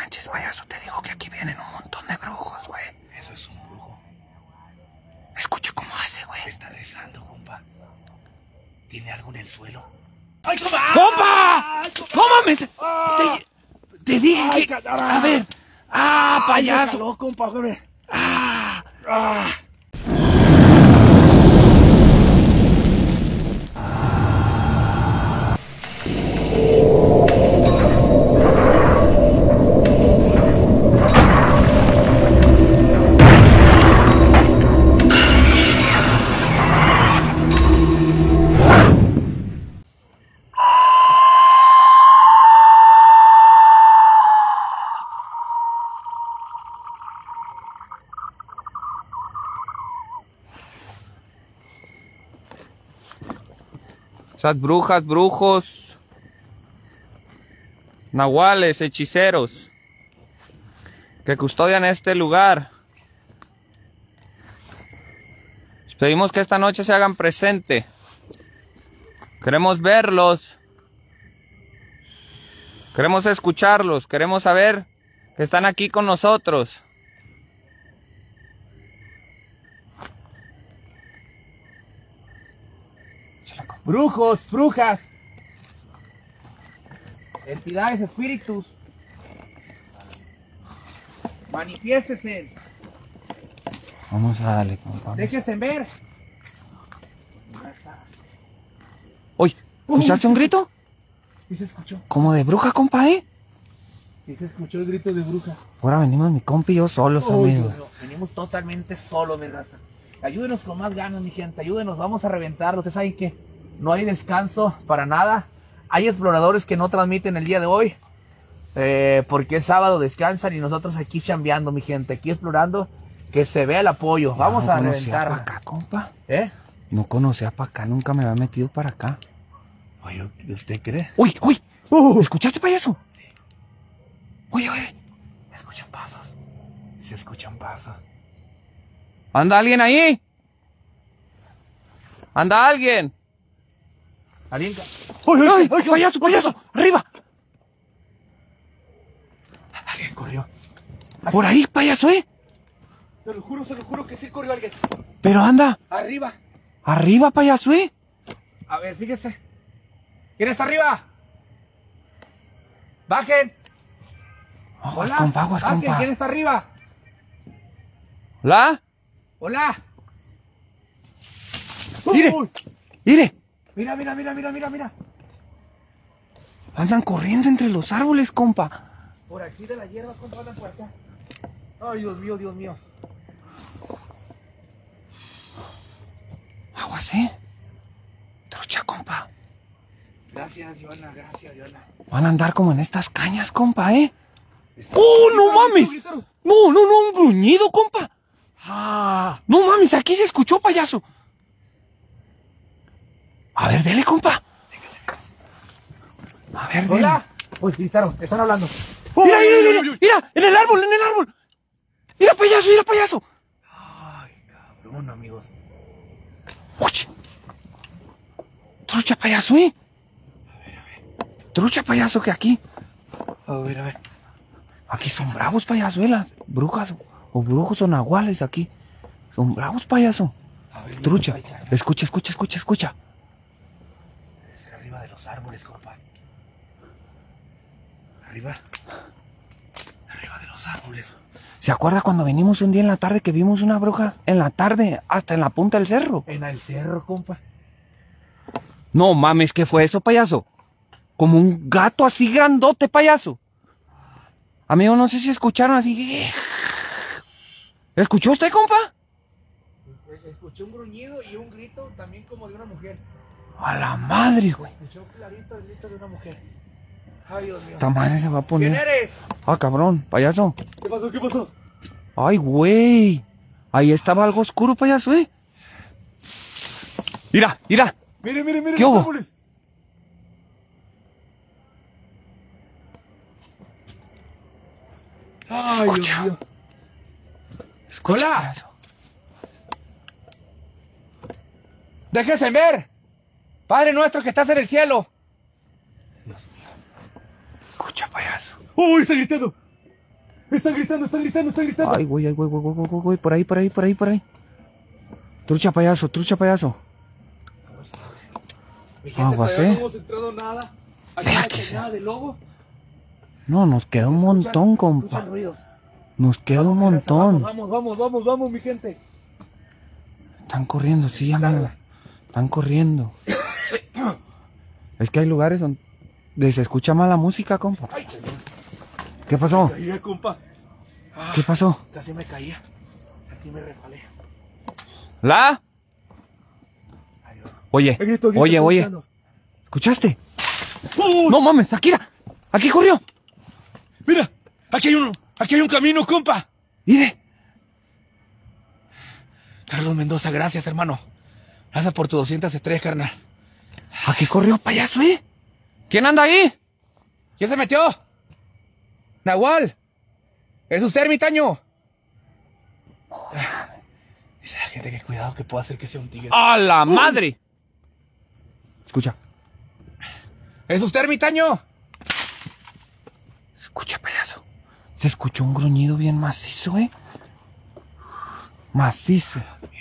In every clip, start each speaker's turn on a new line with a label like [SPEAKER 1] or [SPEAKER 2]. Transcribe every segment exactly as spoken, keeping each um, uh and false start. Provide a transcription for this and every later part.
[SPEAKER 1] manches, payaso, te digo que aquí vienen un montón de brujos, güey.
[SPEAKER 2] Eso es un brujo.
[SPEAKER 1] Escucha cómo hace, güey.
[SPEAKER 2] Está rezando, compa. ¿Tiene algo en el suelo? ¡Ay, compa!
[SPEAKER 1] ¡Compa!
[SPEAKER 2] ¡Ay, compa!
[SPEAKER 1] ¡No mames!
[SPEAKER 2] ¡Ah!
[SPEAKER 1] Te, te dije
[SPEAKER 2] Ay,
[SPEAKER 1] que...
[SPEAKER 2] caramba.
[SPEAKER 1] A ver. ¡Ah, payaso!
[SPEAKER 2] ¡No, compa! A ver.
[SPEAKER 1] ¡Ah!
[SPEAKER 2] ¡Ah!
[SPEAKER 1] Esas brujas, brujos, nahuales, hechiceros que custodian este lugar. Pedimos que esta noche se hagan presente. Queremos verlos. Queremos escucharlos. Queremos saber que están aquí con nosotros.
[SPEAKER 2] Brujos, brujas, entidades, espíritus, manifiéstese,
[SPEAKER 1] Vamos a darle, compa.
[SPEAKER 2] déjense ver.
[SPEAKER 1] Oye, ¿escuchaste un grito?
[SPEAKER 2] ¿Sí se escuchó?
[SPEAKER 1] Como de bruja, compa, ¿eh?
[SPEAKER 2] ¿Sí se escuchó el grito de bruja?
[SPEAKER 1] Ahora venimos mi compa y yo solos,
[SPEAKER 2] Uy,
[SPEAKER 1] amigos.
[SPEAKER 2] Dios mío, venimos totalmente solos, mi raza. Ayúdenos con más ganas, mi gente, ayúdenos, vamos a reventarlo. Ustedes saben que no hay descanso para nada. Hay exploradores que no transmiten el día de hoy, eh, porque es sábado, descansan y nosotros aquí chambeando, mi gente, aquí explorando, que se vea el apoyo. Vamos
[SPEAKER 1] no
[SPEAKER 2] a
[SPEAKER 1] conocía
[SPEAKER 2] reventar.
[SPEAKER 1] para acá, compa.
[SPEAKER 2] ¿Eh?
[SPEAKER 1] No conocía para acá, nunca me había metido para acá.
[SPEAKER 2] Oye, ¿usted cree?
[SPEAKER 1] ¡Uy, uy!
[SPEAKER 2] Uh.
[SPEAKER 1] ¿Escuchaste, payaso? Oye, oye.
[SPEAKER 2] Escuchan pasos. Se escuchan pasos.
[SPEAKER 1] ¿Anda alguien ahí? ¿Anda alguien?
[SPEAKER 2] ¿Alguien?
[SPEAKER 1] ¡Ay, ay, ay, payaso, payaso! ¡Arriba!
[SPEAKER 2] Alguien corrió.
[SPEAKER 1] Por ahí, payaso, ¿eh?
[SPEAKER 2] Se lo juro, se lo juro que sí corrió alguien.
[SPEAKER 1] Pero anda.
[SPEAKER 2] Arriba.
[SPEAKER 1] Arriba, payaso, ¿eh?
[SPEAKER 2] A ver, fíjese. ¿Quién está arriba? Bajen.
[SPEAKER 1] Aguas,
[SPEAKER 2] Hola.
[SPEAKER 1] compa, aguas,
[SPEAKER 2] Bajen.
[SPEAKER 1] compa.
[SPEAKER 2] ¿Quién está arriba?
[SPEAKER 1] ¿Hola?
[SPEAKER 2] Hola.
[SPEAKER 1] ¡Mire!
[SPEAKER 2] Uy.
[SPEAKER 1] ¡Mire!
[SPEAKER 2] Mira, mira, mira, mira, mira, mira.
[SPEAKER 1] Andan corriendo entre los árboles, compa.
[SPEAKER 2] Por aquí de la hierba, compa, andan por acá. Ay, Dios mío, Dios mío.
[SPEAKER 1] Aguas, ¿eh? Trucha, compa.
[SPEAKER 2] Gracias, Joana, gracias, Joana.
[SPEAKER 1] Van a andar como en estas cañas, compa, ¿eh? ¡Oh, no mames! No, no, no, un gruñido, compa.
[SPEAKER 2] Ah.
[SPEAKER 1] No mames, aquí se escuchó, payaso. A ver, dele, compa. A ver, dele.
[SPEAKER 2] Hola. Uy, gritaron, están hablando.
[SPEAKER 1] Mira, mira, mira, mira, en el árbol, en el árbol. Mira, payaso, mira, payaso.
[SPEAKER 2] Ay, cabrón, amigos.
[SPEAKER 1] Uy. Trucha, payaso, ¿eh?
[SPEAKER 2] A ver, a ver.
[SPEAKER 1] Trucha, payaso, que aquí.
[SPEAKER 2] A ver, a ver.
[SPEAKER 1] Aquí son bravos, payaso, ¿eh? Las brujas o brujos o nahuales aquí. Son bravos, payaso.
[SPEAKER 2] A ver,
[SPEAKER 1] Trucha,
[SPEAKER 2] mira, compa,
[SPEAKER 1] escucha, escucha, escucha, escucha.
[SPEAKER 2] debe ser arriba de los árboles, compa. Arriba. Arriba de los árboles.
[SPEAKER 1] ¿Se acuerda cuando venimos un día en la tarde que vimos una bruja en la tarde hasta en la punta del cerro?
[SPEAKER 2] En el cerro, compa.
[SPEAKER 1] No mames, ¿qué fue eso, payaso? Como un gato así grandote, payaso. Amigo, no sé si escucharon así. ¿Escuchó usted, compa?
[SPEAKER 2] Escuché un gruñido y un grito también como de una mujer.
[SPEAKER 1] A la madre, güey.
[SPEAKER 2] Escuché clarito el grito de una mujer. Ay, Dios mío.
[SPEAKER 1] Esta madre se va a poner.
[SPEAKER 2] ¿Quién eres?
[SPEAKER 1] Ah, cabrón, payaso.
[SPEAKER 2] ¿Qué pasó? ¿Qué pasó?
[SPEAKER 1] Ay, güey. Ahí estaba algo oscuro, payaso, ¿eh? Mira, mira.
[SPEAKER 2] Mire, mire, mire.
[SPEAKER 1] ¿Qué
[SPEAKER 2] los
[SPEAKER 1] hubo?
[SPEAKER 2] árboles. Ay,
[SPEAKER 1] Escucha.
[SPEAKER 2] Dios mío.
[SPEAKER 1] Escucha,
[SPEAKER 2] Hola.
[SPEAKER 1] payaso.
[SPEAKER 2] Déjese ver. Padre nuestro que estás en el cielo.
[SPEAKER 1] Escucha, payaso.
[SPEAKER 2] Uy, está gritando. Están gritando, están gritando, están gritando.
[SPEAKER 1] Ay, güey, ay, güey, güey, güey, güey, güey, por ahí, por ahí, por ahí, por ahí. Trucha payaso, trucha payaso.
[SPEAKER 2] Mi gente,
[SPEAKER 1] Aguas,
[SPEAKER 2] todavía
[SPEAKER 1] eh.
[SPEAKER 2] no hemos entrado nada. Aquí
[SPEAKER 1] Vea
[SPEAKER 2] no
[SPEAKER 1] que
[SPEAKER 2] hay
[SPEAKER 1] se-
[SPEAKER 2] nada de lobo.
[SPEAKER 1] No, nos queda un
[SPEAKER 2] Se escuchan-
[SPEAKER 1] montón,
[SPEAKER 2] se
[SPEAKER 1] compa.
[SPEAKER 2] escuchan ruidos.
[SPEAKER 1] Nos queda un
[SPEAKER 2] Vamos, raza,
[SPEAKER 1] montón.
[SPEAKER 2] Vamos, vamos, vamos, vamos, mi gente.
[SPEAKER 1] Están corriendo, sí, amigo.
[SPEAKER 2] Dale.
[SPEAKER 1] Están corriendo. Es que hay lugares donde se escucha más la música, compa.
[SPEAKER 2] Ay,
[SPEAKER 1] ¿Qué pasó?
[SPEAKER 2] me caía, compa. Ah,
[SPEAKER 1] ¿Qué pasó?
[SPEAKER 2] Casi me caía. Aquí me resbalé.
[SPEAKER 1] ¿La?
[SPEAKER 2] Ay, no.
[SPEAKER 1] Oye,
[SPEAKER 2] El grito, el grito,
[SPEAKER 1] oye,
[SPEAKER 2] está
[SPEAKER 1] oye.
[SPEAKER 2] gritando.
[SPEAKER 1] ¿Escuchaste?
[SPEAKER 2] ¡Uy!
[SPEAKER 1] No mames, Akira. Aquí corrió.
[SPEAKER 2] Mira, aquí hay uno, aquí hay un camino, compa.
[SPEAKER 1] Mire.
[SPEAKER 2] Carlos Mendoza, gracias, hermano. Gracias por tus doscientas estrellas, carnal.
[SPEAKER 1] Aquí corrió, payaso, ¿eh? ¿Quién anda ahí?
[SPEAKER 2] ¿Quién se metió? Nahual. ¿Es usted, ermitaño? Dice la gente que cuidado que pueda hacer que sea un tigre.
[SPEAKER 1] ¡A la madre! Escucha.
[SPEAKER 2] ¿Es usted, ermitaño?
[SPEAKER 1] Escucha, payaso. Se escuchó un gruñido bien macizo, ¿eh? Macizo.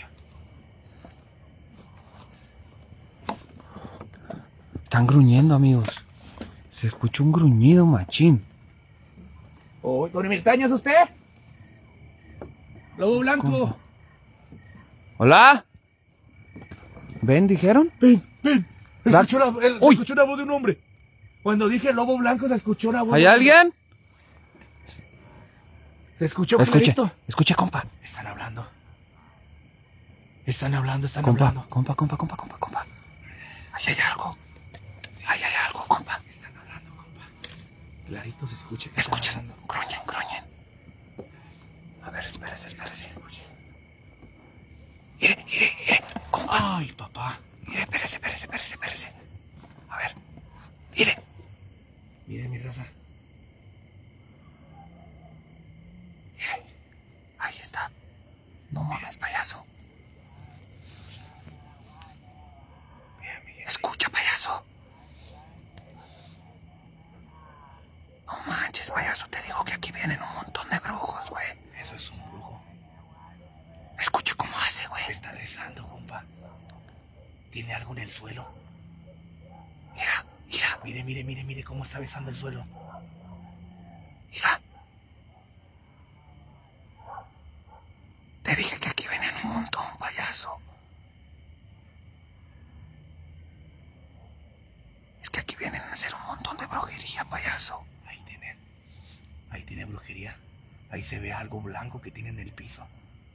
[SPEAKER 1] Están gruñendo, amigos. Se escuchó un gruñido machín.
[SPEAKER 2] Oh, ¿don ermitaño es usted? Lobo blanco.
[SPEAKER 1] ¿Cómo? ¿Hola? ¿Ven, dijeron?
[SPEAKER 2] Ven, ven.
[SPEAKER 1] La-
[SPEAKER 2] Escuchó la, el- se
[SPEAKER 1] Uy.
[SPEAKER 2] escuchó una voz de un hombre. Cuando dije lobo blanco se escuchó una voz.
[SPEAKER 1] ¿Hay
[SPEAKER 2] de un hombre.
[SPEAKER 1] alguien?
[SPEAKER 2] Se escuchó
[SPEAKER 1] Escuche,
[SPEAKER 2] clarito.
[SPEAKER 1] escuche, compa.
[SPEAKER 2] Están hablando. Están hablando, están
[SPEAKER 1] Compa,
[SPEAKER 2] hablando.
[SPEAKER 1] compa, compa, compa, compa, compa. Ahí hay algo. Ahí hay algo, compa.
[SPEAKER 2] Están hablando, compa. Clarito se escucha. que están
[SPEAKER 1] Escuchen,
[SPEAKER 2] hablando.
[SPEAKER 1] gruñen, gruñen. A ver, espérese, espérese. Mire, mire, mire, compa.
[SPEAKER 2] Ay, papá.
[SPEAKER 1] Mire, espérese, espérese, espérese, espérese. A ver, mire.
[SPEAKER 2] Mire mi raza.
[SPEAKER 1] Mire, ahí está. No mames, payaso. Escucha, payaso. No manches, payaso, te digo que aquí vienen un montón de brujos, güey.
[SPEAKER 2] Eso es un brujo.
[SPEAKER 1] Escucha cómo hace, güey.
[SPEAKER 2] Se está rezando, compa. Tiene algo en el suelo.
[SPEAKER 1] Mira, mira,
[SPEAKER 2] Mire, mire, mire, mire cómo está besando el suelo.
[SPEAKER 1] mira. Te dije que aquí venían un montón, payaso. Es que aquí vienen a hacer un montón de brujería, payaso.
[SPEAKER 2] Ahí tiene. Ahí tiene brujería. Ahí se ve algo blanco que tiene en el piso.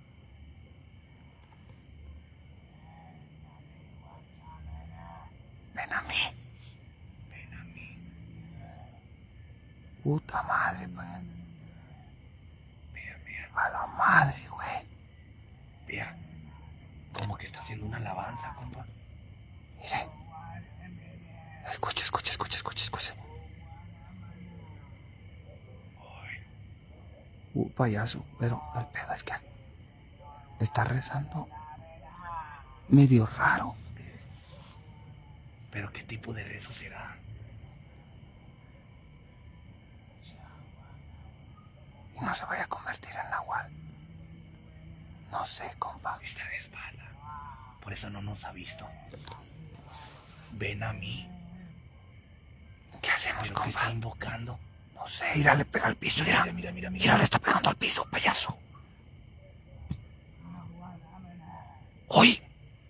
[SPEAKER 1] Ven a mí.
[SPEAKER 2] Ven a mí.
[SPEAKER 1] Puta madre, pues.
[SPEAKER 2] Vea, vea,
[SPEAKER 1] A la madre, güey.
[SPEAKER 2] vea. Como que está haciendo una alabanza, compa.
[SPEAKER 1] Mire. Escucha, escucha, escucha, escucha, escucha.
[SPEAKER 2] Ay,
[SPEAKER 1] Uh, payaso, pero el pedo es que le está rezando medio raro.
[SPEAKER 2] pero ¿qué tipo de rezo será?
[SPEAKER 1] Y no se vaya a convertir en Nahual. No sé, compa.
[SPEAKER 2] Está de espalda. Por eso no nos ha visto. Ven a mí.
[SPEAKER 1] ¿Qué hacemos,
[SPEAKER 2] ¿Pero qué está
[SPEAKER 1] compa?
[SPEAKER 2] invocando?
[SPEAKER 1] No sé, mira, le pega al piso, mira.
[SPEAKER 2] Mira, mira, mira, mira.
[SPEAKER 1] Mira, le está pegando al piso, payaso. ¡Uy!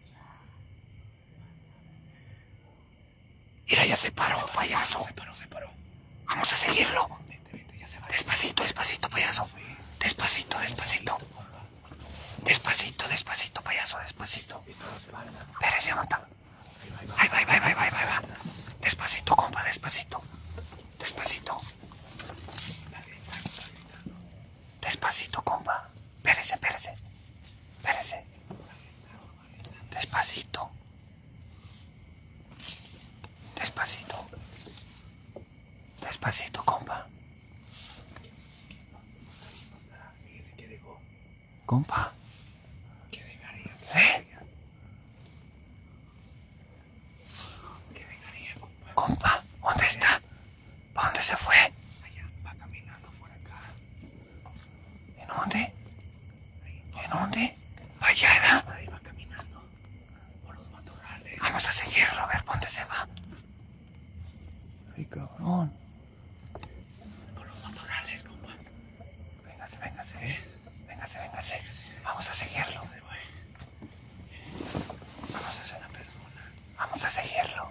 [SPEAKER 1] Mira, ya se paró, payaso.
[SPEAKER 2] Se paró, se paró.
[SPEAKER 1] Vamos a seguirlo.
[SPEAKER 2] Vente, vente, ya se va.
[SPEAKER 1] Despacito, despacito, payaso. Despacito, despacito.
[SPEAKER 2] Compa.
[SPEAKER 1] Despacito, despacito, payaso, despacito.
[SPEAKER 2] Está de espalda.
[SPEAKER 1] Espérese, aguanta.
[SPEAKER 2] Ahí va, ahí va.
[SPEAKER 1] Ahí va, ahí va, ahí va, ahí va, ahí va. Despacito, compa, despacito. Despacito. Despacito, compa. Espérese, espérese. Espérese. Despacito. Despacito. Despacito, compa.
[SPEAKER 2] Fíjese que dejó.
[SPEAKER 1] Compa.
[SPEAKER 2] Que dejaría.
[SPEAKER 1] ¿Eh?
[SPEAKER 2] Que dejaría, compa.
[SPEAKER 1] Compa, ¿dónde está? ¿Para dónde se fue?
[SPEAKER 2] Allá va caminando por acá.
[SPEAKER 1] dónde? ¿En dónde? Allá, ¿verdad?
[SPEAKER 2] Ahí va caminando. Por los matorrales.
[SPEAKER 1] Vamos a seguirlo, a ver por dónde se va. Ay, cabrón.
[SPEAKER 2] Por los matorrales, compa.
[SPEAKER 1] Véngase, véngase, eh. Véngase, véngase. Vamos a seguirlo. Vamos a hacer una persona. Vamos a seguirlo.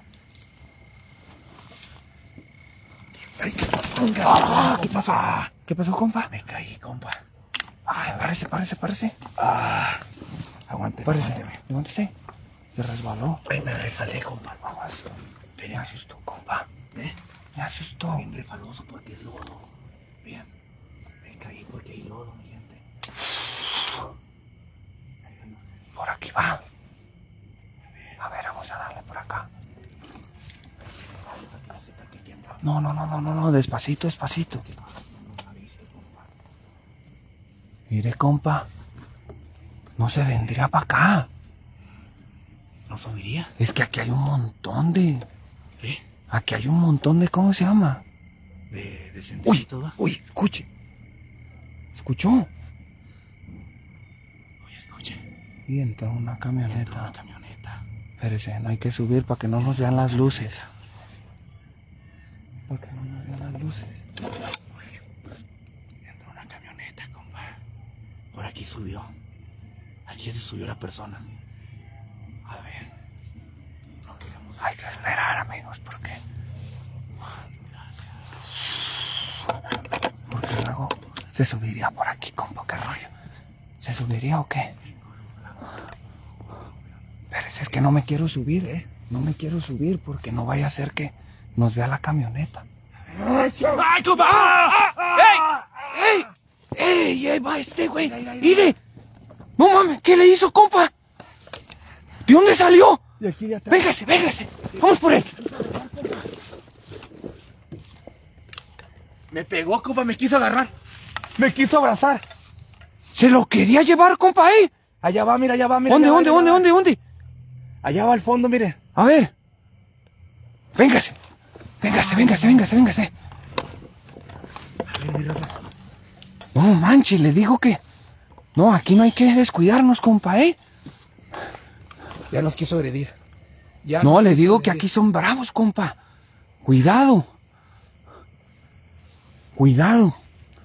[SPEAKER 1] Ay, ¿qué pasó? Ah, ¿qué pasó? ¿Qué pasó, compa?
[SPEAKER 2] Me caí, compa.
[SPEAKER 1] Ay, parece, parece, parece.
[SPEAKER 2] Ah, aguante,
[SPEAKER 1] Parece.
[SPEAKER 2] aguánteme.
[SPEAKER 1] Aguántese. Se resbaló.
[SPEAKER 2] Ay, me refalé, compa.
[SPEAKER 1] Aguas.
[SPEAKER 2] Pero
[SPEAKER 1] Me asustó, compa.
[SPEAKER 2] ¿eh?
[SPEAKER 1] Me asustó.
[SPEAKER 2] Bien refaloso porque es lodo. Bien. Me caí porque hay lodo, mi gente.
[SPEAKER 1] Por aquí va. A ver, vamos a darle por acá. No, no, no, no, no, no. Despacito, despacito. Mire, compa. No se vendría para acá.
[SPEAKER 2] ¿No subiría?
[SPEAKER 1] Es que aquí hay un montón de...
[SPEAKER 2] ¿Eh?
[SPEAKER 1] Aquí hay un montón de... ¿Cómo se llama?
[SPEAKER 2] De, de
[SPEAKER 1] Uy,
[SPEAKER 2] sentimientos, ¿va?
[SPEAKER 1] uy, escuche. ¿Escuchó?
[SPEAKER 2] Oye, escuche.
[SPEAKER 1] Y entra una
[SPEAKER 2] Entró
[SPEAKER 1] camioneta.
[SPEAKER 2] una camioneta.
[SPEAKER 1] Espérese, no hay que subir para que no nos vean las luces. Para que no nos vean las luces.
[SPEAKER 2] Entró una camioneta, compa. Por aquí subió. Aquí subió la persona. A ver. No queremos.
[SPEAKER 1] Hay que esperar, amigos, porque...
[SPEAKER 2] Gracias.
[SPEAKER 1] Porque luego se subiría por aquí, compa, qué rollo. ¿Se subiría o qué? Pero es que no me quiero subir, eh. No me quiero subir porque no vaya a ser que nos vea la camioneta.
[SPEAKER 2] ¡Ay, compa!
[SPEAKER 1] ¡Ey! ¡Ey! ¡Ey! Va este, güey. ¡Mire! ¡No mames! ¿Qué le hizo, compa? ¿De dónde salió?
[SPEAKER 2] De aquí de atrás.
[SPEAKER 1] Véngase, véngase. Vamos por él.
[SPEAKER 2] Me pegó, compa, me quiso agarrar. Me quiso abrazar.
[SPEAKER 1] Se lo quería llevar, compa, ¿eh?
[SPEAKER 2] Allá va, mira, allá va, mira.
[SPEAKER 1] ¿Dónde,
[SPEAKER 2] allá va,
[SPEAKER 1] dónde,
[SPEAKER 2] allá
[SPEAKER 1] dónde,
[SPEAKER 2] va.
[SPEAKER 1] dónde, dónde?
[SPEAKER 2] Allá va al fondo, mire.
[SPEAKER 1] A ver. Véngase. Véngase, véngase, véngase, véngase.
[SPEAKER 2] A ver, mira.
[SPEAKER 1] No manches, le digo que... No, aquí no hay que descuidarnos, compa, ¿eh?
[SPEAKER 2] Ya nos quiso agredir. Ya
[SPEAKER 1] No,
[SPEAKER 2] nos
[SPEAKER 1] le
[SPEAKER 2] quiso
[SPEAKER 1] digo que
[SPEAKER 2] agredir.
[SPEAKER 1] aquí son bravos, compa. Cuidado. Cuidado.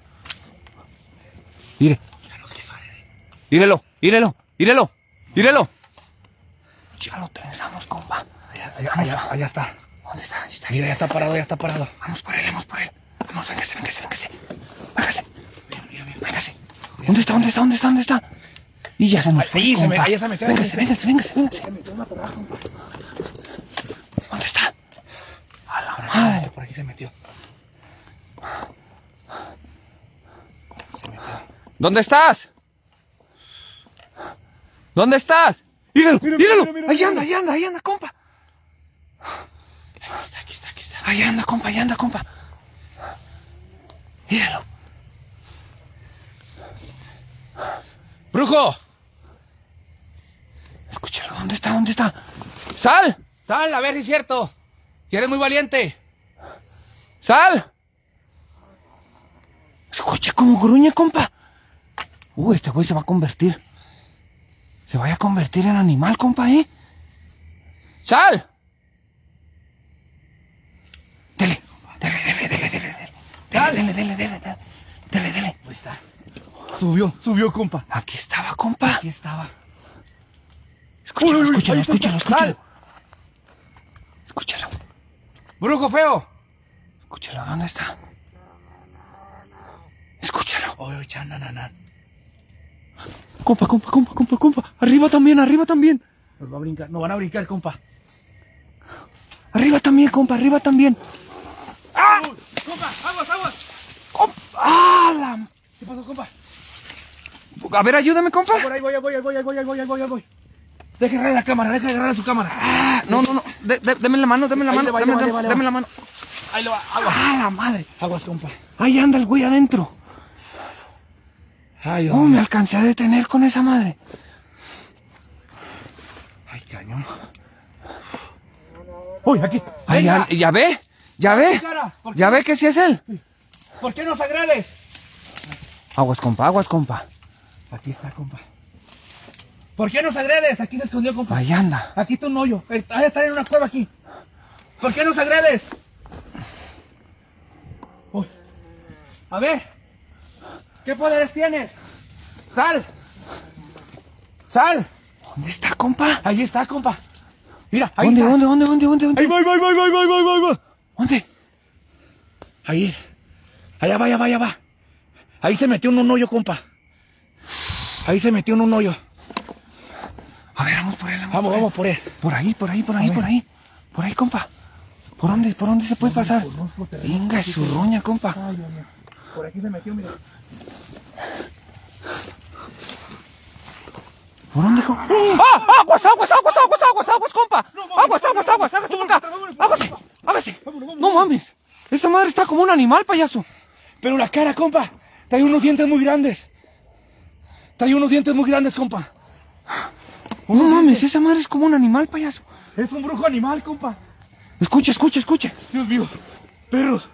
[SPEAKER 1] Mire.
[SPEAKER 2] Ya nos quiso agredir.
[SPEAKER 1] Írelo, írelo, írelo, írelo. Ya lo trenzamos, compa.
[SPEAKER 2] Allá, allá, allá, allá está.
[SPEAKER 1] ¿Dónde está? ¿Dónde está?
[SPEAKER 2] Mira, ya está parado, ya está parado.
[SPEAKER 1] Vamos por él, vamos por él. Vamos, véngase, véngase, véngase. Véngase,
[SPEAKER 2] Mira, mira, mira.
[SPEAKER 1] véngase. ¿Dónde está? ¿Dónde está? ¿Dónde está? ¿Dónde está? Y ya se nos fue,
[SPEAKER 2] Ahí se me-
[SPEAKER 1] compa.
[SPEAKER 2] ahí se metió.
[SPEAKER 1] Véngase, véngase, véngase, véngase.
[SPEAKER 2] Se metió una por abajo, compa.
[SPEAKER 1] ¿Dónde está? A la madre.
[SPEAKER 2] Por aquí se metió. Se metió.
[SPEAKER 1] ¿Dónde estás? ¿Dónde estás? ¡Míralo!
[SPEAKER 2] Mira,
[SPEAKER 1] ¡Míralo!
[SPEAKER 2] mira, mira,
[SPEAKER 1] Ahí
[SPEAKER 2] mira.
[SPEAKER 1] anda, ahí anda, ahí anda, compa.
[SPEAKER 2] Aquí está, aquí está, aquí está.
[SPEAKER 1] Ahí anda, compa, ahí anda, compa. Míralo.
[SPEAKER 2] ¡Brujo!
[SPEAKER 1] Escúchalo, ¿dónde está? ¿Dónde está? ¡Sal!
[SPEAKER 2] Sal, a ver si es cierto. Si eres muy valiente.
[SPEAKER 1] ¡Sal! Escucha cómo gruñe, compa. Uy, este güey se va a convertir. Se vaya a convertir en animal, compa, ¿eh? ¡Sal! Dele, dele, dele, dele, dele, dele. Dele, dele, dele, dele, dele. Dele, dele.
[SPEAKER 2] Ahí está. Subió, subió, compa.
[SPEAKER 1] Aquí estaba, compa.
[SPEAKER 2] Aquí estaba.
[SPEAKER 1] Escúchalo,
[SPEAKER 2] Uy, uy,
[SPEAKER 1] escúchalo,
[SPEAKER 2] ahí está,
[SPEAKER 1] escúchalo, escúchalo.
[SPEAKER 2] sal.
[SPEAKER 1] Escúchalo,
[SPEAKER 2] Brujo feo.
[SPEAKER 1] escúchalo, ¿dónde está? Escúchalo.
[SPEAKER 2] Oye, chanananan.
[SPEAKER 1] Compa, compa, compa, compa, compa. Arriba también, arriba también.
[SPEAKER 2] Nos va a brincar, nos van a brincar, compa.
[SPEAKER 1] Arriba también, compa, arriba también.
[SPEAKER 2] ¡Ah! ¡Compa! ¡Aguas, aguas!
[SPEAKER 1] Compa. ¡Ah, la...
[SPEAKER 2] ¿Qué pasó, compa?
[SPEAKER 1] A ver, ayúdame, compa.
[SPEAKER 2] Por ahí voy, ahí voy, ahí voy, ahí voy, ahí voy, ahí voy, ahí voy. Deja agarrar la cámara, deja agarrar su cámara.
[SPEAKER 1] Ah, no, no, no. De, de, deme la mano, deme la
[SPEAKER 2] Ahí
[SPEAKER 1] mano.
[SPEAKER 2] le va, ahí
[SPEAKER 1] Deme,
[SPEAKER 2] le va,
[SPEAKER 1] deme-
[SPEAKER 2] ahí le va.
[SPEAKER 1] deme la mano.
[SPEAKER 2] Ahí le va, aguas.
[SPEAKER 1] ¡Ah, la madre!
[SPEAKER 2] Aguas, compa.
[SPEAKER 1] Ahí anda el güey adentro.
[SPEAKER 2] Ay,
[SPEAKER 1] Oh, me alcancé a detener con esa madre.
[SPEAKER 2] Ay, cañón. Uy, aquí está.
[SPEAKER 1] Ay,
[SPEAKER 2] Venga.
[SPEAKER 1] ya, ¿ya ve? ¿Ya ve?
[SPEAKER 2] Cara, ¿por qué?
[SPEAKER 1] ¿Ya ve que sí es él?
[SPEAKER 2] ¿Por qué nos agrades?
[SPEAKER 1] Aguas, compa, aguas, compa.
[SPEAKER 2] Aquí está, compa. ¿Por qué nos agredes? Aquí se escondió, compa.
[SPEAKER 1] Ahí anda.
[SPEAKER 2] Aquí está un hoyo. Ha de estar en una cueva aquí. ¿Por qué nos agredes? Uy. A ver. ¿Qué poderes tienes? ¡Sal! ¡Sal!
[SPEAKER 1] ¿Dónde está, compa?
[SPEAKER 2] Ahí está, compa. Mira, ahí
[SPEAKER 1] ¿Dónde,
[SPEAKER 2] está.
[SPEAKER 1] dónde, dónde, dónde, dónde, dónde?
[SPEAKER 2] Ahí va, ahí va, ahí va, ahí va, ahí va, ahí va.
[SPEAKER 1] ¿Dónde?
[SPEAKER 2] Ahí. Allá va, allá va, allá va. Ahí se metió en un hoyo, compa. Ahí se metió en un hoyo.
[SPEAKER 1] A ver, vamos por él.
[SPEAKER 2] Vamos,
[SPEAKER 1] por él.
[SPEAKER 2] vamos por él.
[SPEAKER 1] Por ahí, por ahí, por ahí, por ahí. Por ahí, compa. ¿Por dónde, por dónde se puede pasar? Venga, es su roña, compa.
[SPEAKER 2] Ay, Dios mío. Por aquí se metió, mira.
[SPEAKER 1] ¿Por dónde, compa? ¡Ah! ¡Aguas, aguas, aguas, aguas, aguas, aguas, compa! ¡Aguas, aguas, aguas! ¡Hágase por acá! ¡Hágase! ¡Hágase! ¡No mames! Esa madre está como un animal, payaso.
[SPEAKER 2] Pero la cara, compa, trae unos dientes muy grandes. Trae unos dientes muy grandes, compa.
[SPEAKER 1] No mames, esa madre es como un animal, payaso.
[SPEAKER 2] Es un brujo animal, compa.
[SPEAKER 1] Escucha, escucha, escucha.
[SPEAKER 2] Dios mío. Perros.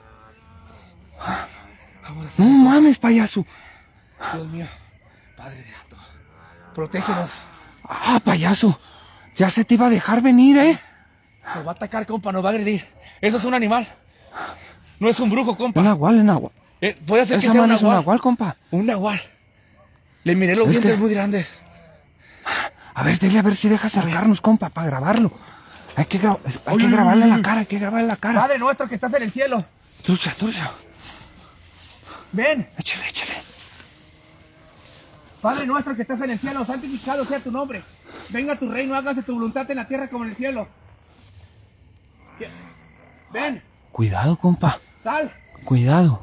[SPEAKER 1] No mames, payaso.
[SPEAKER 2] Dios mío. Padre de Santo. Protégenos.
[SPEAKER 1] Ah, payaso. Ya se te iba a dejar venir, ¿eh?
[SPEAKER 2] Nos va a atacar, compa, nos va a agredir. Eso es un animal. No es un brujo, compa.
[SPEAKER 1] Un nahual, un nahual.
[SPEAKER 2] Eh, puede ser que
[SPEAKER 1] Esa
[SPEAKER 2] sea un
[SPEAKER 1] madre es un
[SPEAKER 2] nahual.
[SPEAKER 1] nahual, compa.
[SPEAKER 2] Un nahual. Le miré los
[SPEAKER 1] Es
[SPEAKER 2] dientes
[SPEAKER 1] que-
[SPEAKER 2] muy grandes.
[SPEAKER 1] A ver, dile a ver si deja acercarnos, compa, para grabarlo. Hay que, gra- hay
[SPEAKER 2] Uy,
[SPEAKER 1] que
[SPEAKER 2] uy,
[SPEAKER 1] grabarle
[SPEAKER 2] uy,
[SPEAKER 1] la
[SPEAKER 2] uy.
[SPEAKER 1] cara, hay que grabarle la cara.
[SPEAKER 2] Padre nuestro que estás en el cielo.
[SPEAKER 1] Trucha, trucha.
[SPEAKER 2] Ven.
[SPEAKER 1] Échale, échale.
[SPEAKER 2] Padre nuestro que estás en el cielo, santificado sea tu nombre. Venga tu reino, hágase tu voluntad en la tierra como en el cielo. Ven,
[SPEAKER 1] Cuidado, compa.
[SPEAKER 2] sal,
[SPEAKER 1] Cuidado.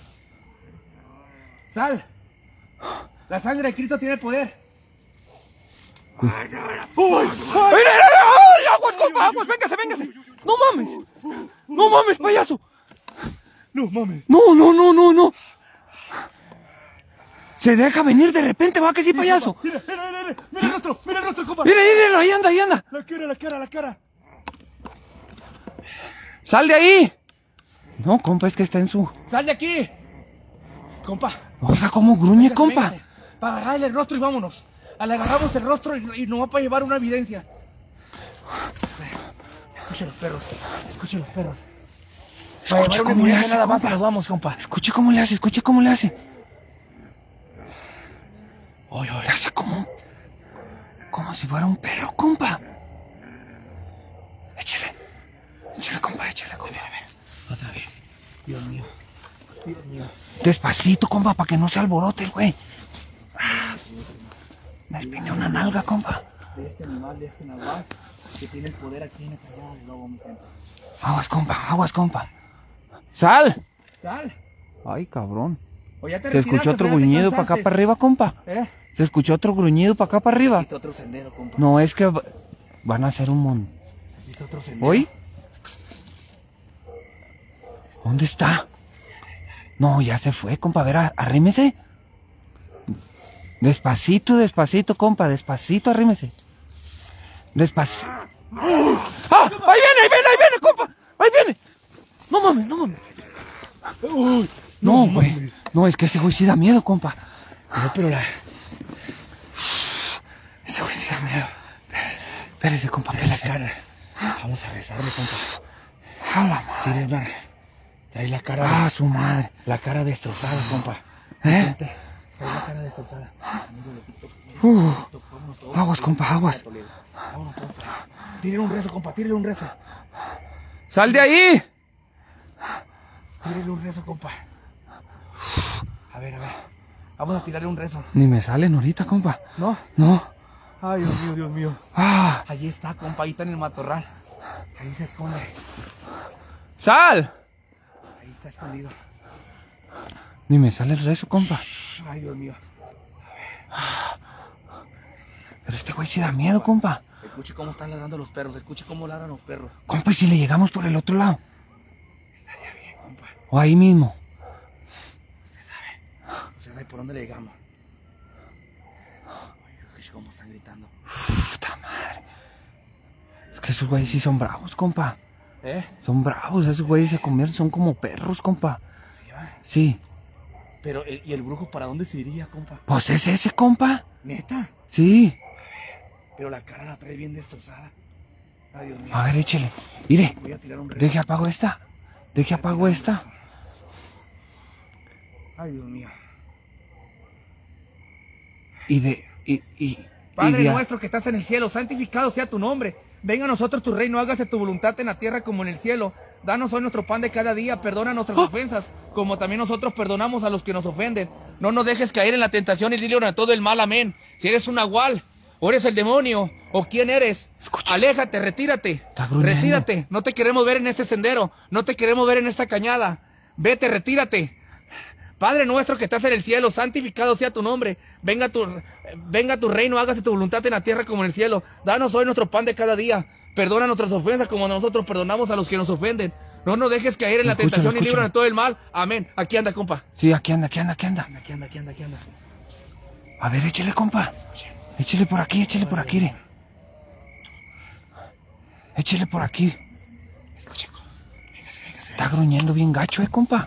[SPEAKER 2] sal. La sangre de Cristo tiene poder.
[SPEAKER 1] Cu- ¡Ay, ay, ay! ¡Aguas, compa! ¡Aguas! ¡Véngase, véngase! ¡No mames! ¡No mames, payaso!
[SPEAKER 2] No mames.
[SPEAKER 1] ¡No, no, no, no, no! Se deja venir de repente, va que sí, payaso.
[SPEAKER 2] Mira, mira, mira, mira, mira el rostro, mira el rostro, compa.
[SPEAKER 1] Mira, mira, ahí anda, ahí anda.
[SPEAKER 2] La cara, la cara, la cara.
[SPEAKER 1] ¡Sal de ahí! No, compa, es que está en su...
[SPEAKER 2] Sal de aquí. Compa.
[SPEAKER 1] Oiga, cómo gruñe,
[SPEAKER 2] véngase,
[SPEAKER 1] compa.
[SPEAKER 2] véngase. Para agarrarle el rostro y vámonos. Le agarramos el rostro y, y nos va para llevar una evidencia. Escuche los perros, escuche los perros. Para
[SPEAKER 1] Escuche
[SPEAKER 2] llevar una
[SPEAKER 1] cómo le
[SPEAKER 2] evidencia
[SPEAKER 1] hace,
[SPEAKER 2] nada más y
[SPEAKER 1] compa.
[SPEAKER 2] nos vamos, compa.
[SPEAKER 1] Escuche cómo le hace, escuche cómo le hace.
[SPEAKER 2] Oye,
[SPEAKER 1] Le hace como... Como si fuera un perro, compa. Échale. Échale, compa, échale, compa.
[SPEAKER 2] Otra vez. Dios mío. Dios mío.
[SPEAKER 1] Despacito, compa, para que no se alborote el güey. Ah, me espiné una nalga, compa.
[SPEAKER 2] De este animal, de este nahual, que tiene el poder aquí en la callada del lobo, mi gente.
[SPEAKER 1] Aguas, compa, aguas, compa. ¡Sal!
[SPEAKER 2] Sal.
[SPEAKER 1] Ay, cabrón.
[SPEAKER 2] O ya te
[SPEAKER 1] Se escuchó
[SPEAKER 2] retiraste,
[SPEAKER 1] otro
[SPEAKER 2] o ya te
[SPEAKER 1] gruñido para acá,
[SPEAKER 2] cansaste.
[SPEAKER 1] para arriba, compa.
[SPEAKER 2] ¿Eh?
[SPEAKER 1] Se escuchó otro gruñido para acá, para arriba.
[SPEAKER 2] Aquí está otro sendero, compa.
[SPEAKER 1] No, es que va- van a hacer un mon...
[SPEAKER 2] Aquí está otro sendero.
[SPEAKER 1] ¿Hoy? ¿Dónde está? No, ya se fue, compa. A ver, a- arrímese. Despacito, despacito, compa. Despacito, arrímese. Despacito. ¡Ah! ¡Ahí viene, ahí viene, ahí viene, compa! ¡Ahí viene! No mames, no mames.
[SPEAKER 2] Uy,
[SPEAKER 1] No,
[SPEAKER 2] no
[SPEAKER 1] güey.
[SPEAKER 2] mames.
[SPEAKER 1] No, es que este güey sí da miedo, compa.
[SPEAKER 2] No, pero la...
[SPEAKER 1] Este güey sí da miedo. Espérese, compa,
[SPEAKER 2] la
[SPEAKER 1] espérese.
[SPEAKER 2] cara. Vamos a rezarle, compa.
[SPEAKER 1] A la madre.
[SPEAKER 2] Tiene una... Trae la cara...
[SPEAKER 1] Ah,
[SPEAKER 2] de-
[SPEAKER 1] su madre.
[SPEAKER 2] La cara destrozada, compa.
[SPEAKER 1] ¿Eh?
[SPEAKER 2] Gente, trae la cara destrozada. Amigo de TikTok,
[SPEAKER 1] Uh,
[SPEAKER 2] TikTok, vámonos todos.
[SPEAKER 1] aguas, compa, aguas.
[SPEAKER 2] Vámonos todos. Tírele un rezo, compa, tírele un rezo.
[SPEAKER 1] ¡Sal de ahí!
[SPEAKER 2] Tírele un rezo, compa. A ver, a ver. Vamos a tirarle un rezo.
[SPEAKER 1] Ni me salen ahorita, compa.
[SPEAKER 2] ¿No?
[SPEAKER 1] No.
[SPEAKER 2] Ay, Dios mío, Dios mío.
[SPEAKER 1] Ah,
[SPEAKER 2] Allí está, compa, ahí está en el matorral. Ahí se esconde.
[SPEAKER 1] ¡sal!
[SPEAKER 2] Ahí está escondido.
[SPEAKER 1] Ni me sale el rezo, compa.
[SPEAKER 2] Ay, Dios mío.
[SPEAKER 1] Pero este güey sí da miedo, compa.
[SPEAKER 2] Escuche cómo están ladrando los perros. Escuche cómo ladran los perros.
[SPEAKER 1] Compa, ¿y si le llegamos por el otro lado?
[SPEAKER 2] Estaría bien, compa.
[SPEAKER 1] O ahí mismo.
[SPEAKER 2] Usted sabe. Usted sabe por dónde le llegamos. Ay, escuche cómo están gritando.
[SPEAKER 1] Puta madre. Es que esos güeyes sí son bravos, compa.
[SPEAKER 2] ¿Eh?
[SPEAKER 1] Son bravos, esos güeyes se convierten, son como perros, compa.
[SPEAKER 2] Sí, va.
[SPEAKER 1] Sí.
[SPEAKER 2] Pero, ¿y el brujo para dónde se iría, compa?
[SPEAKER 1] Pues es ese, compa.
[SPEAKER 2] ¿Neta?
[SPEAKER 1] Sí.
[SPEAKER 2] Pero la cara la trae bien destrozada. Ay, Dios mío.
[SPEAKER 1] A ver, échele. Mire,
[SPEAKER 2] Voy a tirar un
[SPEAKER 1] deje apago esta. Deje apago esta.
[SPEAKER 2] Ay, Dios mío.
[SPEAKER 1] Y de... Y, y,
[SPEAKER 2] Padre
[SPEAKER 1] y de,
[SPEAKER 2] nuestro que estás en el cielo, santificado sea tu nombre. Venga a nosotros tu reino, hágase tu voluntad en la tierra como en el cielo. Danos hoy nuestro pan de cada día, perdona nuestras
[SPEAKER 1] ¡Oh!
[SPEAKER 2] ofensas, como también nosotros perdonamos a los que nos ofenden. No nos dejes caer en la tentación y líbranos de todo el mal, amén. Si eres un nahual, o eres el demonio, o quién eres,
[SPEAKER 1] Escucha.
[SPEAKER 2] aléjate, retírate,
[SPEAKER 1] Está gruñendo.
[SPEAKER 2] retírate. No te queremos ver en este sendero, no te queremos ver en esta cañada. Vete, retírate. Padre nuestro que estás en el cielo, santificado sea tu nombre. Venga tu, venga tu reino, hágase tu voluntad en la tierra como en el cielo. Danos hoy nuestro pan de cada día. Perdona nuestras ofensas como nosotros perdonamos a los que nos ofenden. No nos dejes caer en la
[SPEAKER 1] Escúchame,
[SPEAKER 2] tentación y
[SPEAKER 1] escúchame.
[SPEAKER 2] líbranos de todo el mal. Amén. Aquí anda, compa.
[SPEAKER 1] Sí, aquí anda, aquí anda, aquí anda.
[SPEAKER 2] Aquí anda, aquí anda, aquí anda.
[SPEAKER 1] A ver, échele, compa. Échele por aquí, échele por aquí, mire. Échele por aquí.
[SPEAKER 2] Escuche, compa. Véngase, véngase.
[SPEAKER 1] Está gruñendo bien gacho, eh, compa.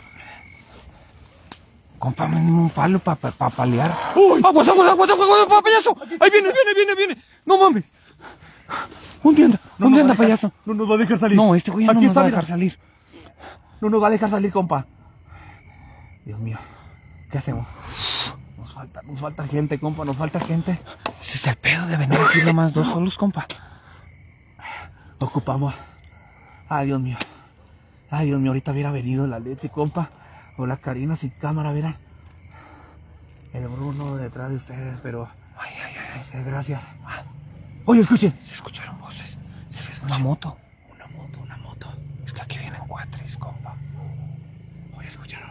[SPEAKER 1] Compa, mínimo un palo para pa, pa palear. ¡Uy! ¡Aguas, aguas, aguas, aguas, aguas, payaso! ¡Ahí viene, viene, viene, viene! ¡No mames! ¿Dónde anda?
[SPEAKER 2] No
[SPEAKER 1] ¿Dónde
[SPEAKER 2] nos va
[SPEAKER 1] anda,
[SPEAKER 2] a dejar-
[SPEAKER 1] payaso?
[SPEAKER 2] No nos va a dejar salir.
[SPEAKER 1] No, este güey ya no
[SPEAKER 2] Aquí
[SPEAKER 1] nos
[SPEAKER 2] está,
[SPEAKER 1] va a
[SPEAKER 2] mira.
[SPEAKER 1] dejar salir.
[SPEAKER 2] No nos va a dejar salir, compa. Dios mío. ¿Qué hacemos? Nos falta, nos falta gente, compa, nos falta gente.
[SPEAKER 1] Ese es el pedo de venir aquí nomás dos solos, compa.
[SPEAKER 2] Ocupamos. Ay, Dios mío. Ay, Dios mío, ahorita hubiera venido la Letsy, compa. O la Karina sin cámara, verán. El Bruno detrás de ustedes, pero...
[SPEAKER 1] Ay, ay, ay.
[SPEAKER 2] no sé, gracias. Oye, escuchen.
[SPEAKER 1] Se escucharon voces. Se ve una moto.
[SPEAKER 2] Una moto, una moto.
[SPEAKER 1] Es que aquí vienen cuatres, compa.
[SPEAKER 2] Oye, escucharon.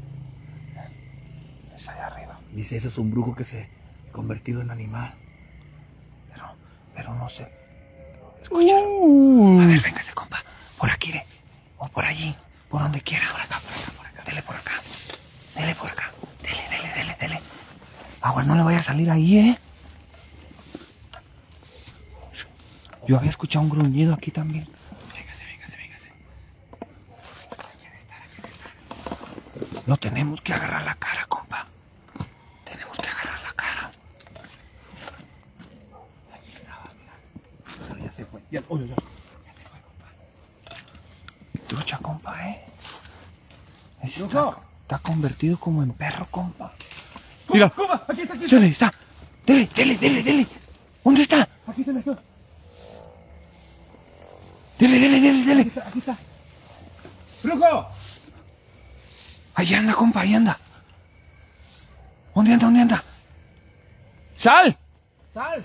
[SPEAKER 1] Es allá arriba.
[SPEAKER 2] Dice, eso es un brujo que se ha convertido en animal.
[SPEAKER 1] Pero, pero no sé. Escucharon. A ver, véngase, compa. Por aquí, ¿eh? O por allí. Por donde quiera. Por acá, por acá, por acá. Dele por acá. Dele por acá. Dele, dele, dele, dele. Agua, no le vaya a salir ahí, ¿eh? Yo había escuchado un gruñido aquí también.
[SPEAKER 2] Véngase, véngase, véngase.
[SPEAKER 1] No tenemos que agarrar la cara, compa. Tenemos que agarrar la cara.
[SPEAKER 2] Aquí estaba, mira. Pero ya se fue. Ya, oye, ya. Ya se fue, compa.
[SPEAKER 1] Trucha, compa, ¿eh? Ese
[SPEAKER 2] Brujo.
[SPEAKER 1] está, está convertido como en perro, compa.
[SPEAKER 2] Mira. Compa, aquí está, aquí está.
[SPEAKER 1] Sí, ahí está. Dele, dele, dele, dele. ¿Dónde está?
[SPEAKER 2] Aquí está, aquí está.
[SPEAKER 1] Dele, dele, dele, dele.
[SPEAKER 2] Aquí está, aquí está. ¡Brujo!
[SPEAKER 1] Ahí anda, compa, ahí anda. ¿Dónde anda, dónde anda? ¡Sal!
[SPEAKER 2] ¡Sal!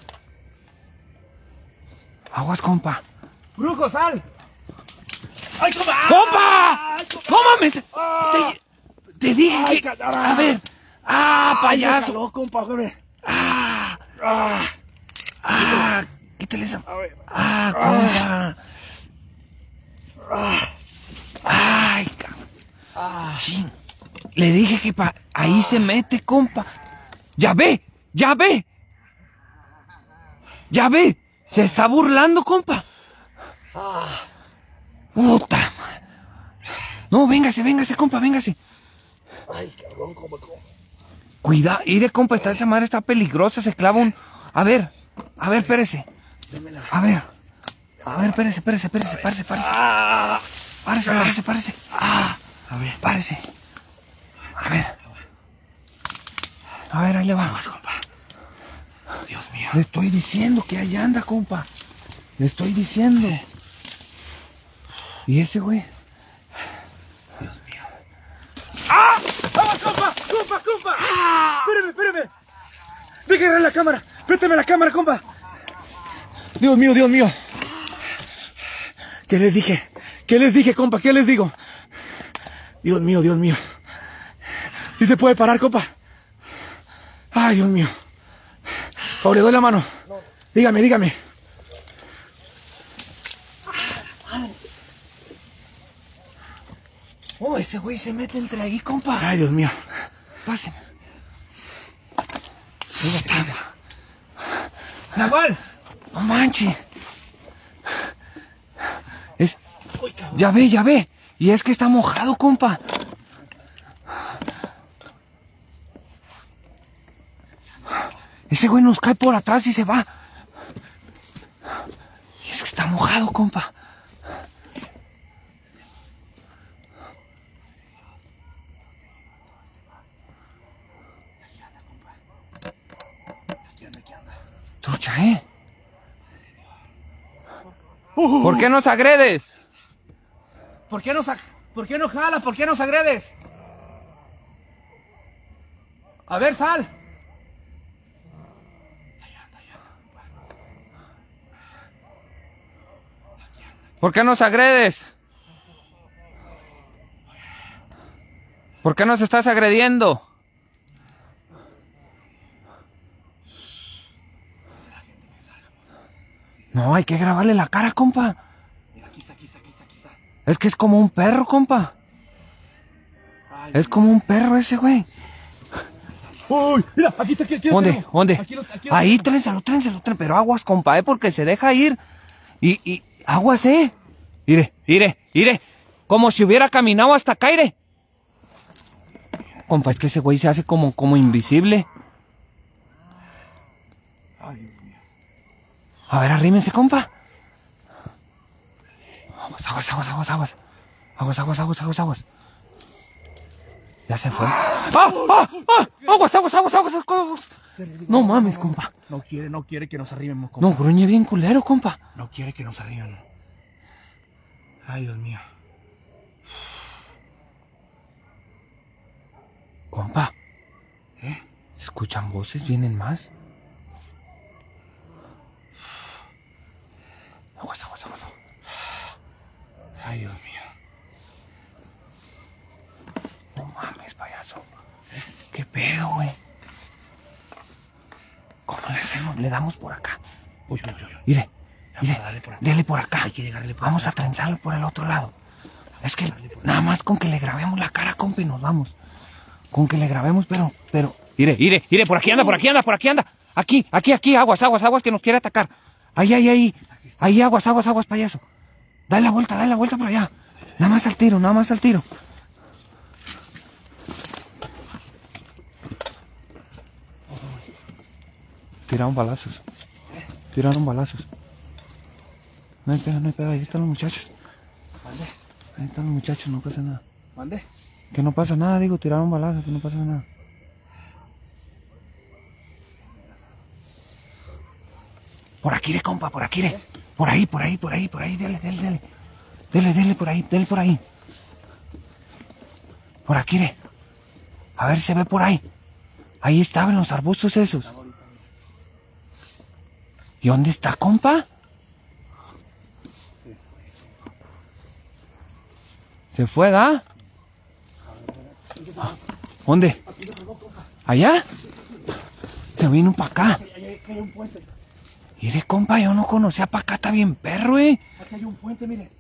[SPEAKER 1] Aguas, compa.
[SPEAKER 2] ¡Brujo, sal! ¡Ay, compa!
[SPEAKER 1] ¡Compa!
[SPEAKER 2] ¡Ay, compa!
[SPEAKER 1] ¡No mames! Te, te dije
[SPEAKER 2] Ay,
[SPEAKER 1] que...
[SPEAKER 2] caray.
[SPEAKER 1] A ver. ¡Ah,
[SPEAKER 2] Ay, me
[SPEAKER 1] payaso!
[SPEAKER 2] caló, compa, hombre.
[SPEAKER 1] ¡Ah!
[SPEAKER 2] Ah,
[SPEAKER 1] ¡Ah! Quítale esa...
[SPEAKER 2] a ver.
[SPEAKER 1] ¡Ah, compa!
[SPEAKER 2] Ah,
[SPEAKER 1] ¡Ay, cabrón!
[SPEAKER 2] ah.
[SPEAKER 1] Chin. Le dije que pa... ahí se mete, compa. ¡Ya ve! ¡Ya ve! ¡Ya ve! Se está burlando, compa. Puta madre. No, véngase, véngase, compa, véngase.
[SPEAKER 2] Ay, cabrón, como, como.
[SPEAKER 1] Cuidado, ire, compa, esta, esa madre está peligrosa, se clava un... A ver, a ver, espérese.
[SPEAKER 2] Démela.
[SPEAKER 1] A ver. A ver, espérese, espérese, espérese, párese, párese.
[SPEAKER 2] Ah,
[SPEAKER 1] Párese, párese, párese. Ah,
[SPEAKER 2] a ver.
[SPEAKER 1] párese. A ver. A ver, ahí le va.
[SPEAKER 2] Vamos, compa. Dios mío.
[SPEAKER 1] Le estoy diciendo que ahí anda, compa. Le estoy diciendo. ¿Y ese güey?
[SPEAKER 2] Dios mío. ¡Ah! ¡Vamos, compa! ¡Compa, compa! Espérame, espérame. Déjame la cámara. Préstame la cámara, compa. Dios mío, Dios mío. ¿Qué les dije? ¿Qué les dije, compa? ¿Qué les digo? Dios mío, Dios mío. ¿Sí se puede parar, compa? Ay, Dios mío. O le doy la mano. Dígame, dígame.
[SPEAKER 1] Oh, ese güey se mete entre ahí, compa.
[SPEAKER 2] Ay, Dios mío.
[SPEAKER 1] Pásenme.
[SPEAKER 2] ¡Nahual!
[SPEAKER 1] No manches. Es... Ya ve, ya ve. Y es que está mojado, compa. Ese güey nos cae por atrás y se va. Y es que está mojado, compa. Trucha, ¿eh? ¿Por qué nos agredes?
[SPEAKER 2] ¿Por qué nos, ¿Por qué no jalas? ¿Por qué nos agredes? A ver, sal.
[SPEAKER 1] ¿Por qué nos agredes? ¿Por qué nos estás agrediendo? No, hay que grabarle la cara, compa.
[SPEAKER 2] Mira, aquí está, aquí está, aquí está, aquí está.
[SPEAKER 1] Es que es como un perro, compa. Ay, es como un perro ese, güey.
[SPEAKER 2] Uy, mira, aquí está, aquí, aquí
[SPEAKER 1] ¿Dónde?
[SPEAKER 2] tengo.
[SPEAKER 1] ¿Dónde?
[SPEAKER 2] Aquí lo, aquí lo
[SPEAKER 1] Ahí,
[SPEAKER 2] tengo.
[SPEAKER 1] trénselo, trénselo, trénselo. Pero aguas, compa, ¿eh? Porque se deja ir. Y, y, aguas, ¿eh? Ire, ire, ire. Como si hubiera caminado hasta acá, ire. Compa, es que ese güey se hace como, como invisible.
[SPEAKER 2] Ay, Dios mío.
[SPEAKER 1] A ver, arrímense, compa. Aguas, aguas, aguas, aguas, aguas. Aguas, aguas, aguas, aguas, aguas. Ya se fue. ¡Ah! ¡Ah! ¡Ah! ¡Aguas, aguas, aguas, aguas, aguas! No mames, compa.
[SPEAKER 2] No quiere, no quiere que nos arrimemos, compa.
[SPEAKER 1] No, gruñe bien culero, compa.
[SPEAKER 2] No quiere que nos arrimemos. Ay, Dios mío.
[SPEAKER 1] Compa.
[SPEAKER 2] ¿Eh?
[SPEAKER 1] ¿Se escuchan voces? ¿Vienen más? Aguas, aguas, aguas.
[SPEAKER 2] Ay, Dios mío.
[SPEAKER 1] No mames, payaso. ¿Qué pedo, güey? ¿Cómo le hacemos? Le damos por acá.
[SPEAKER 2] Uy, uy, uy.
[SPEAKER 1] Mire, mire,
[SPEAKER 2] Dale por acá.
[SPEAKER 1] dele por acá.
[SPEAKER 2] Hay que llegarle por
[SPEAKER 1] Vamos
[SPEAKER 2] acá.
[SPEAKER 1] a trenzarlo por el otro lado. Es que nada más con que le grabemos la cara, compa, y nos vamos. Con que le grabemos, pero, pero... Mire, mire, mire, por aquí anda, por aquí anda, por aquí anda. Aquí, aquí, aquí, aguas, aguas, aguas, que nos quiere atacar. Ahí, ahí, ahí. Ahí, aguas, aguas, aguas, payaso. Dale la vuelta, dale la vuelta por allá. Nada más al tiro, nada más al tiro. Tiraron balazos. Tiraron balazos. No hay pega, no hay pega. Ahí están los muchachos.
[SPEAKER 2] ¿Mande?
[SPEAKER 1] Ahí están los muchachos, no pasa nada.
[SPEAKER 2] ¿Mande?
[SPEAKER 1] Que no pasa nada, digo, tiraron balazos, que no pasa nada. Por aquí, de compa, por aquí, de. Por ahí, por ahí, por ahí, por ahí, dele, dele, dele. Dele, dele por ahí, dele por ahí. Por aquí, de. A ver si se ve por ahí. Ahí estaban los arbustos esos. ¿Y dónde está, compa? ¿Se fue, da? ¿Dónde? ¿Allá? Se vino para acá.
[SPEAKER 2] Aquí hay un puente.
[SPEAKER 1] Mire, compa, yo no conocía para acá, está bien perro, eh.
[SPEAKER 2] Aquí hay un puente, mire.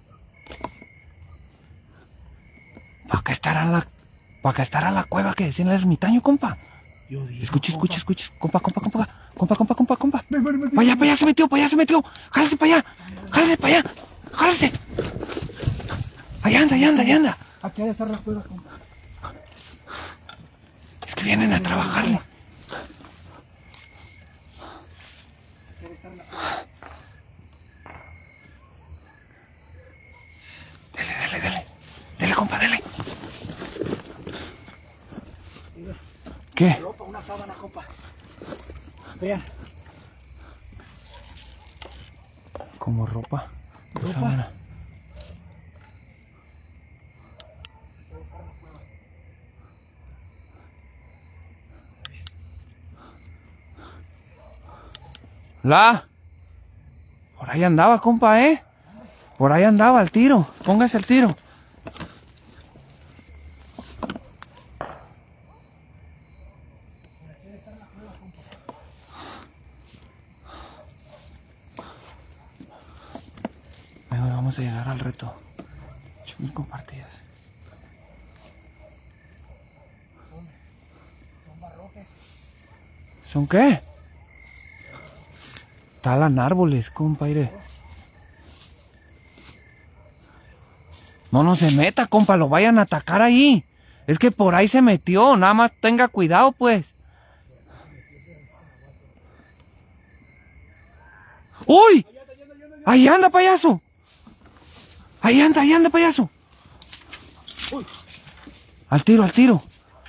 [SPEAKER 1] Para acá estará la... Para acá estará la cueva que decía el ermitaño, compa.
[SPEAKER 2] Yo digo,
[SPEAKER 1] Escuche,
[SPEAKER 2] compa.
[SPEAKER 1] escuche, escuche. Compa, compa, compa. Compa, compa, compa, compa.
[SPEAKER 2] Ven, ven, ven,
[SPEAKER 1] Para allá, para allá se metió, para allá se metió. Jálese para allá. Jálese para allá. Jálese. Allá anda, allá anda, allá anda.
[SPEAKER 2] Aquí ha de estar la cueva, compa.
[SPEAKER 1] Es que vienen a trabajarle. Dele, dele, dele. Dele, compa, dele. ¿Qué?
[SPEAKER 2] Ropa, una sábana, compa. Vean.
[SPEAKER 1] Como ropa.
[SPEAKER 2] Ropa.
[SPEAKER 1] Sábana. La. Por ahí andaba, compa, ¿eh? Por ahí andaba el tiro. Póngase el tiro. Venga, vamos a llegar al reto. ocho mil compartidas.
[SPEAKER 2] Son barrotes.
[SPEAKER 1] ¿Son qué? Talan árboles, compa, iré. No, no se meta, compa, lo vayan a atacar ahí. Es que por ahí se metió, nada más tenga cuidado, pues. ¡Uy! Ahí anda, payaso. Ahí anda, ahí anda, payaso. Al tiro, al tiro.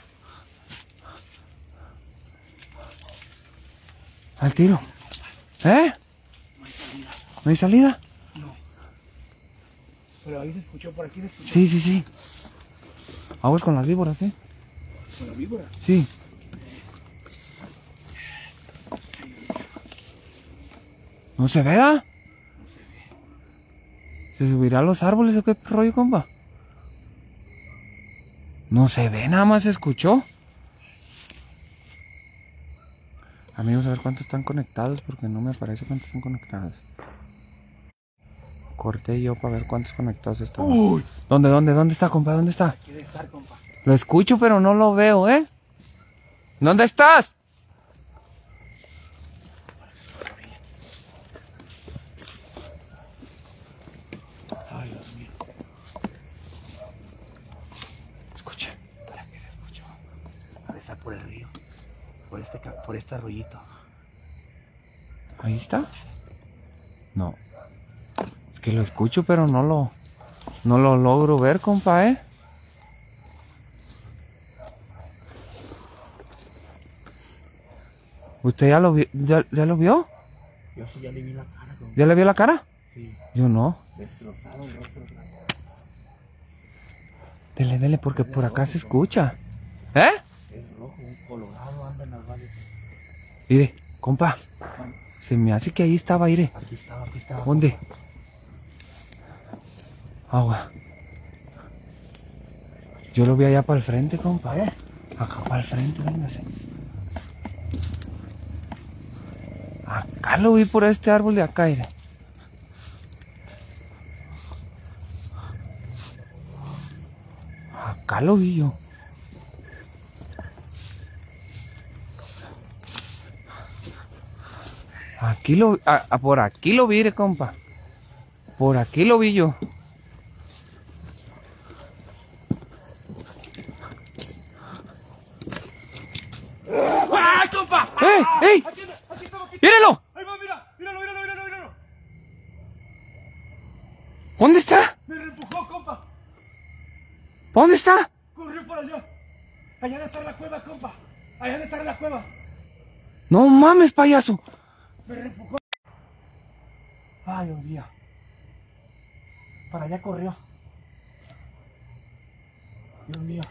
[SPEAKER 1] Al tiro. ¿Eh? ¿No hay salida?
[SPEAKER 2] No. Pero ahí se escuchó, por aquí se escuchó.
[SPEAKER 1] Sí, sí, sí. Aguas con las víboras, ¿eh?
[SPEAKER 2] ¿Con la víbora?
[SPEAKER 1] Sí. ¿No se ve, da?
[SPEAKER 2] No se ve.
[SPEAKER 1] ¿Se subirá a los árboles o qué rollo, compa? No se ve, nada más se escuchó. Amigos, a ver cuántos están conectados, porque no me aparece cuántos están conectados. Corté yo para ver cuántos conectados están.
[SPEAKER 2] Uy.
[SPEAKER 1] ¿Dónde, dónde, dónde está, compa? ¿Dónde está?
[SPEAKER 2] Aquí debe estar, compa.
[SPEAKER 1] Lo escucho, pero no lo veo, ¿eh? ¿Dónde estás?
[SPEAKER 2] Ay, Dios mío.
[SPEAKER 1] Escucha.
[SPEAKER 2] ¿Para qué se escuchó? Ha de estar por el río. Por este, ca- por este arroyito.
[SPEAKER 1] ¿Ahí está? No. Es que lo escucho, pero no lo... No lo logro ver, compa, ¿eh? ¿Usted ya lo, vi- ya, ya lo vio?
[SPEAKER 2] Yo sí ya le vi la cara, compa.
[SPEAKER 1] ¿Ya le vio la cara?
[SPEAKER 2] Sí.
[SPEAKER 1] Yo no.
[SPEAKER 2] Destrozado el rostro.
[SPEAKER 1] Dele, dele, porque por acá se escucha. ¿Eh?
[SPEAKER 2] Es rojo, un colorado anda en las valles.
[SPEAKER 1] Mire, compa. Se me hace que ahí estaba, mire.
[SPEAKER 2] Aquí estaba, aquí estaba.
[SPEAKER 1] ¿Dónde? Agua. Yo lo vi allá para el frente, compa, ¿eh? Acá para el frente, véngase. Acá lo vi por este árbol de acá, mire. Acá lo vi yo. Aquí lo... a- a- por aquí lo vi, mire, compa. Por aquí lo vi yo.
[SPEAKER 2] ¡Ay, compa!
[SPEAKER 1] ¡Eh! ¡Ey!
[SPEAKER 2] Aquí está, aquí estamos, aquí
[SPEAKER 1] ¡Míralo!
[SPEAKER 2] Ahí va, mira, míralo, míralo, míralo, míralo.
[SPEAKER 1] ¿Dónde está?
[SPEAKER 2] Me reempujó, compa.
[SPEAKER 1] ¿Dónde está?
[SPEAKER 2] Corrió para allá. Allá debe estar la cueva, compa. Allá debe estar la cueva.
[SPEAKER 1] No mames, payaso.
[SPEAKER 2] Me reempujó. Ay, Dios mío. Para allá corrió. Dios mío.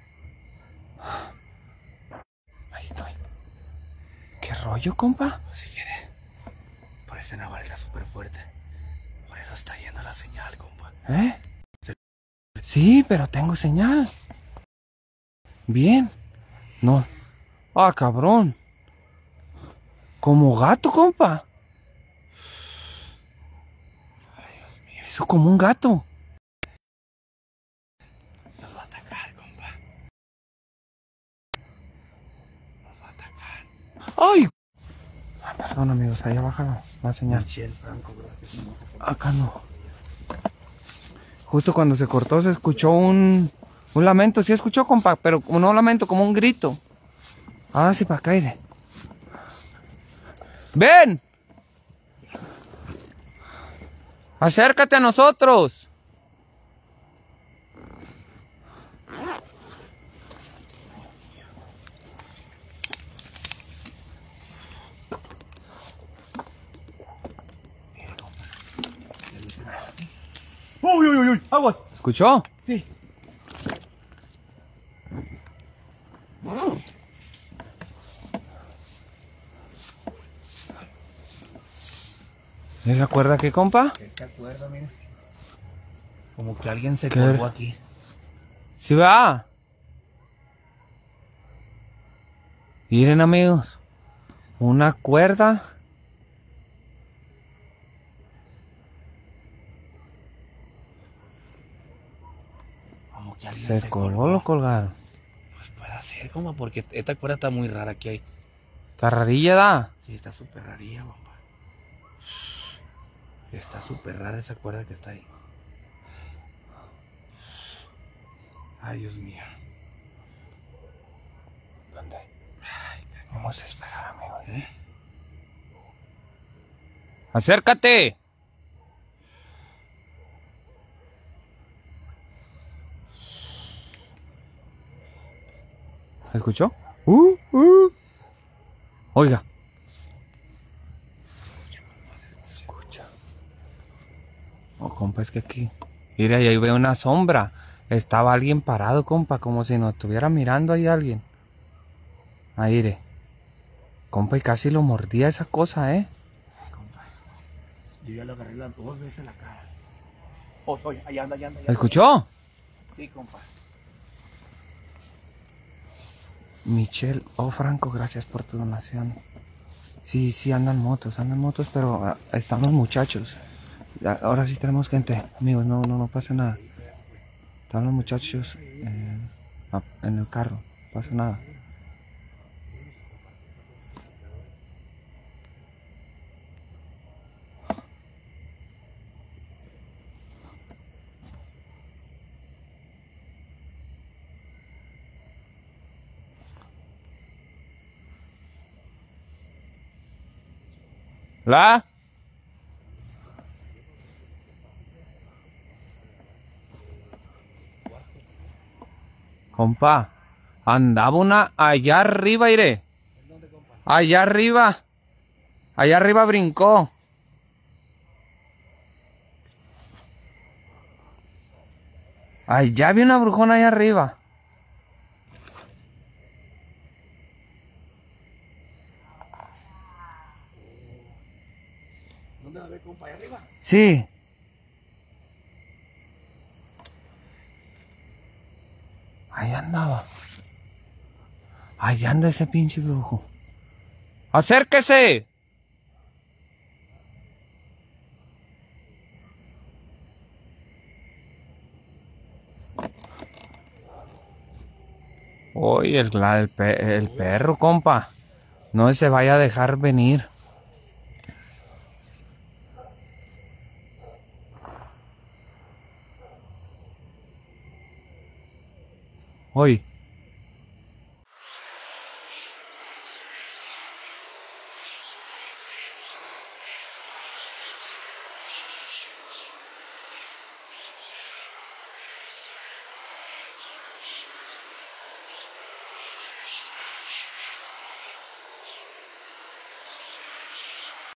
[SPEAKER 1] Ahí estoy. ¿Qué rollo, compa?
[SPEAKER 2] Si quiere. Por ese naval está súper fuerte. Por eso está yendo la señal, compa.
[SPEAKER 1] ¿Eh? Sí, pero tengo señal. Bien. No. Ah, cabrón. Como gato, compa.
[SPEAKER 2] Ay, Dios mío.
[SPEAKER 1] Hizo como un gato.
[SPEAKER 2] Nos va a atacar, compa. Nos va a atacar.
[SPEAKER 1] ¡Ay! Ah, perdón, amigos. Ahí abajo no. La señal.
[SPEAKER 2] Michelle Franco, gracias.
[SPEAKER 1] Acá no. Justo cuando se cortó se escuchó un... Un lamento. Sí escuchó, compa. Pero como no un lamento, como un grito. Ah, sí, para acá, iré. ¡Ven! ¡Acércate a nosotros!
[SPEAKER 2] ¡Uy, uy, uy, uy! ¡Aguas!
[SPEAKER 1] ¿Escuchó?
[SPEAKER 2] Sí.
[SPEAKER 1] ¿Se acuerda qué, compa?
[SPEAKER 2] ¿Se acuerda, mira? Como que alguien se
[SPEAKER 1] ¿Qué?
[SPEAKER 2] colgó aquí.
[SPEAKER 1] Sí, va. Miren, amigos. Una cuerda.
[SPEAKER 2] Como que alguien
[SPEAKER 1] Se
[SPEAKER 2] se,
[SPEAKER 1] colgó, lo colgaron.
[SPEAKER 2] Pues puede ser, compa, porque esta cuerda está muy rara aquí hay.
[SPEAKER 1] Está rarilla, da.
[SPEAKER 2] Sí, está súper rarilla, compa. Está súper rara esa cuerda que está ahí. Ay, Dios mío.
[SPEAKER 1] ¿Dónde?
[SPEAKER 2] Ay,
[SPEAKER 1] Vamos a esperar, amigos.
[SPEAKER 2] ¿eh?
[SPEAKER 1] Acércate. ¿Escuchó? Uh, uh. Oiga. Escucha. Oh, compa, es que aquí. Mira, ahí veo una sombra. Estaba alguien parado, compa, como si nos estuviera mirando ahí alguien. Ahí, mire. Compa, y casi lo mordía esa cosa, ¿eh?
[SPEAKER 2] Compa, yo ya lo agarré las dos veces la cara. Oh, oye, allá anda, allá anda. Allá
[SPEAKER 1] ¿Escuchó?
[SPEAKER 2] anda. Sí, compa.
[SPEAKER 1] Michelle, oh Franco, gracias por tu donación. Sí, sí, andan motos, andan motos, pero ah, están los muchachos. Ya, ahora sí tenemos gente, amigos, no, no, no pasa nada. Están los muchachos eh, ah, en el carro, no pasa nada. ¿La? Compa, andaba una allá arriba, iré. Allá arriba. Allá arriba brincó. Allá vi una brujona allá arriba.
[SPEAKER 2] ¿Dónde la ve, compa? ¿Allá arriba?
[SPEAKER 1] Sí. Ahí andaba. Allá anda ese pinche brujo. ¡Acérquese! Oye, el, la- el, pe- el perro, compa. No se vaya a dejar venir. Oye.